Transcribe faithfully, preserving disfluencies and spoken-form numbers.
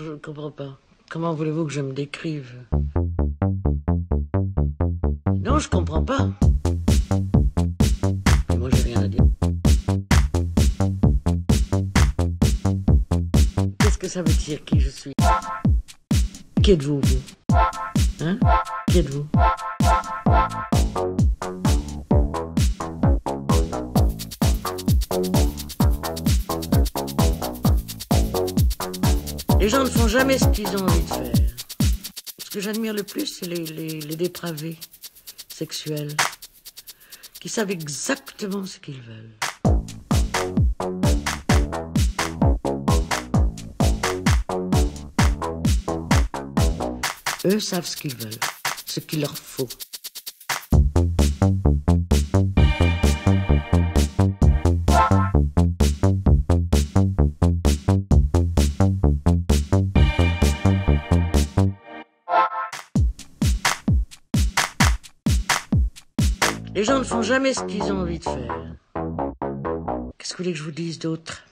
je ne comprends pas. Comment voulez-vous que je me décrive? Non, je comprends pas. Et moi, j'ai rien à dire. Qu'est-ce que ça veut dire, qui je suis? Qui êtes-vous, vous? Hein? Qui êtes-vous? Les gens ne font jamais ce qu'ils ont envie de faire. Ce que j'admire le plus, c'est les, les, les dépravés sexuels qui savent exactement ce qu'ils veulent. Eux savent ce qu'ils veulent, ce qu'il leur faut. Les gens ne font jamais ce qu'ils ont envie de faire. Qu'est-ce que vous voulez que je vous dise d'autre?